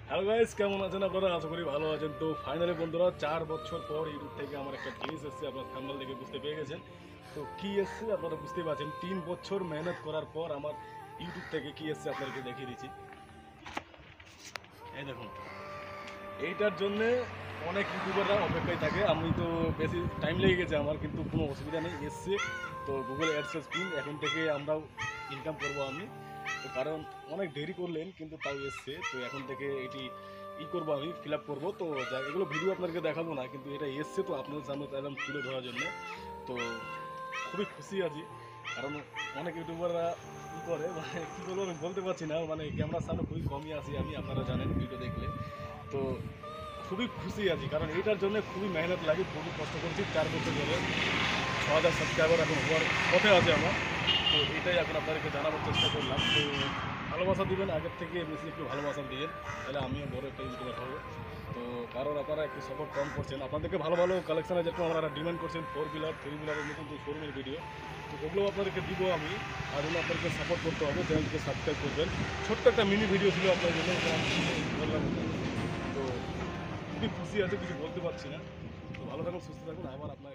Hello guys, কেমন আছেন আপনারা? আশা করি ভালো আছেন। তো ফাইনালি বন্ধুরা 4 বছর পর ইউটিউব থেকে আমার একটা জিনিস এসেছে, আপনার থাম্বনেল দেখে বুঝতে পেরে গেছেন। তো কি এসছে আপনারা বুঝতেই পারছেন। 3 বছর মেহনত করার পর আমার ইউটিউব থেকে কি এসছে আপনাদেরকে দেখিয়ে দিচ্ছি। এই দেখুন, এইটার জন্যে অনেক ইউটিউবাররা অপেক্ষায় থাকে। আমি তো বেশি টাইম লেগে গেছে আমার, কিন্তু কোনো অসুবিধা নেই, এসছে। তো গুগল অ্যাডসেন্স পিন এখন থেকে আমরাও ইনকাম করব আমি। তো কারণ অনেক দেরি করলেন, কিন্তু তাও এসছে। তো এখন থেকে এটি করবো, আমি ফিল আপ করবো। তো যা এগুলো ভিডিও আপনাদেরকে দেখাবো না, কিন্তু এটা এসছে তো আপনাদের সামনে একদম তুলে ধরার জন্য। তো খুবই খুশি আছি, কারণ অনেক ইউটিউবাররা কী করে, মানে কী বলবো আমি বলতে পারছি না, মানে ক্যামেরার সামনে খুবই কমই আসি আমি, আপনারা জানেন ভিডিও দেখলে। তো খুবই খুশি আছি, কারণ এইটার জন্য খুবই মেহনত লাগে, খুবই কষ্ট করছি। 4 বছর ধরে 6,000 সাবস্ক্রাইবার এখন হওয়ার পথে আছে আমার। তো এটাই এখন আপনাদেরকে জানাবার চেষ্টা করলাম। তো ভালোবাসা দিবেন, আগের থেকে বেশি একটু ভালোবাসা দিবেন, তাহলে আমিও বড় একটা ইউটিউবার হবো। তো কারণ আপনারা একটু সাপোর্ট কম করছেন, আপনাদেরকে ভালো ভালো কালেকশানে যেরকম আপনারা ডিমান্ড করছেন 4 হুইলার 3 হুইলারের মতন যে শোরুমের ভিডিও, তো ওগুলো আপনাদেরকে দিব আমি। আর জন্য আপনাদেরকে সাপোর্ট করতে হবে, চ্যানেলকে সাবস্ক্রাইব করবেন। ছোট্ট একটা মিনি ভিডিও ছিল আপনার জন্য, এটা আমি বললাম। তো খুবই খুশি আছে, কিছু বলতে পারছি না। তো ভালো থাকুন, সুস্থ থাকুন, আবার আপনার